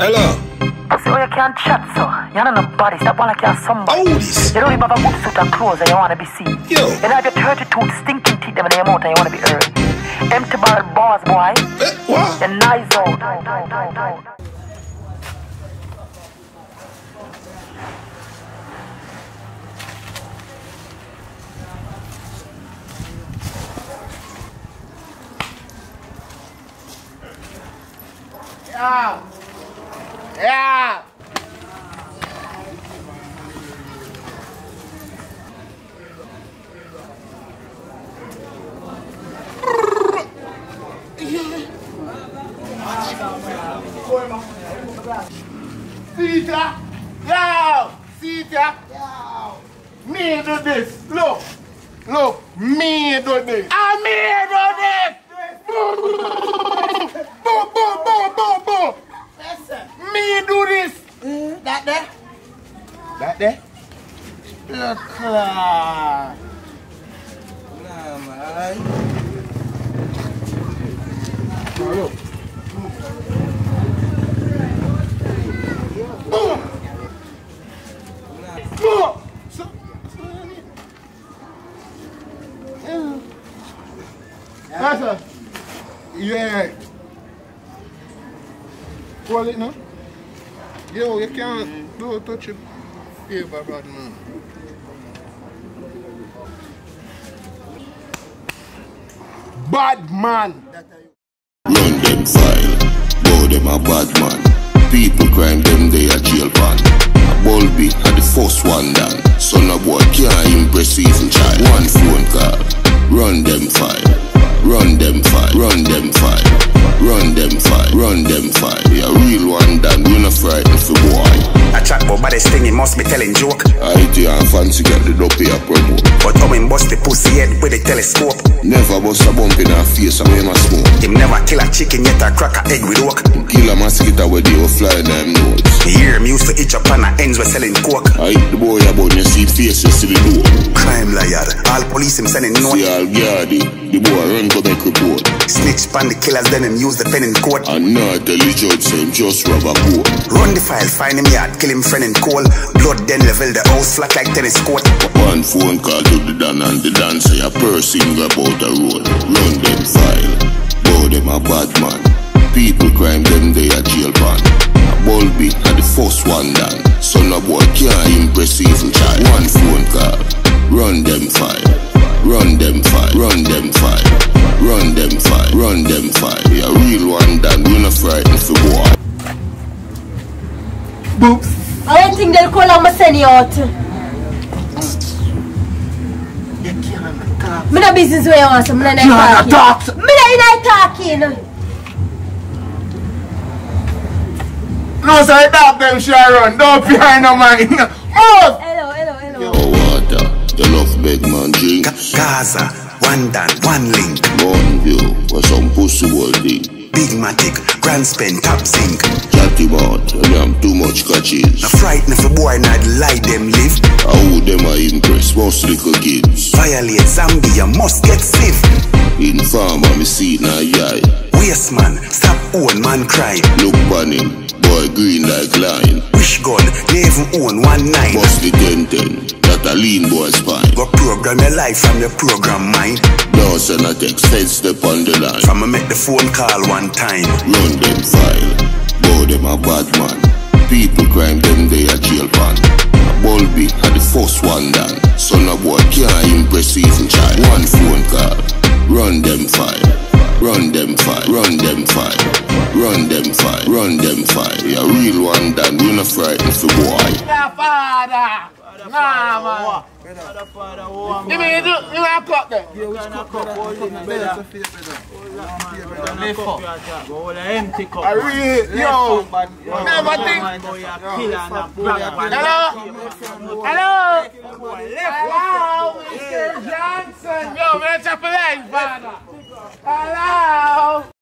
Hello. So you can't chat, so you're not nobody. Stop one like you're somebody. Oh, this. You don't even have a good suit and clothes and you want to be seen. Yo. You have your 32 stinking teeth them in your mouth and you want to be heard. Empty barrel bars, boy. What? You're nice out. Yeah. Yeah. Sita. Yo. Sita. Yo. Me do this. Look. Look. Me do this. Me do this. Boom, boom, boom, boom, boom. Me do this. That there? That there? Look. Nah, man. Look. Boom. Boom. That's a. Yeah. Call it now. Yo, you can't do a touch of paper, bad man. Bad man. Run them file, bow them a bad man. People crime them they a jail pan. A bulby had the first one done. Son of boy can't impress even child. One phone call, run them file. Run them file, run them file. Run them file, run them file. A real one done, you not frightened for boy. A chat about baddest thing, he must be telling joke. IT and fancy get the dopey a promote. But how him bust the pussy head with a telescope. Never bust a bump in her face and him a smoke. Him never kill a chicken yet a crack a egg with oak. Kill a mosquito where they will fly them notes. Me hear him used to itch up on the ends with selling coke. I hit the boy about you see faces to the door. Crime liar, all police him sending note. See all guardy, the boy run go make report. Snitch pan the killers then him use the pen in court. And not tell the judge say him just rob a court. Run the file, find him yard, kill him friend in coal. Blood then level the house flat like tennis court. One phone call to the Dan and the Dan say a person about the road. Run them file, bow them a bad man. People crime them they a jail pan. A bulby had the first one done. Son of boy can't impress even child. One phone call, run them file. Run them file, run them file. Run them file, run them file. A real one done, you not frightened for boy. Boops. I don't think they'll call him a senior. I'm not business where you want, so I'm not talking. I'm not talking. No, sir, stop them, Sharon. Don't behind no man. Move! Hello. Water, you love big man drinks. Gaza, one Dan, one link. Mountain View, or some pussy holding. Big Matic, Grand Spend, Top Zinc. Chatty mouth, and I'm too much catches. Now frighten if a boy not lie them live. How them I impress most little kids. Violate zombie, you must get sieve. Informer, me see na yai. Waste man, stop own man crime. Look on him, boy green like line. Wish gun, they even own 19. Bust the 10-10, that a lean boy spine. Go program your life from your program mind. No send a text, head step on the line. From make the phone call one time. Run them file, bow them a bad man. People crime them they a jail pan. A bulby had the first one done. Son of boy can't impress even child. One phone call, run them file. Run them file, run them file. Run them file, run them file. A real one done, you not frightened for boy. Father! Nah, man. You mean you want to cut them? Yeah, which cup up? Lift up. Go all empty cup. I really, yo, never think. Hello? Hello, Mr. Johnson. Yo, man, chop a leg, father. Hello?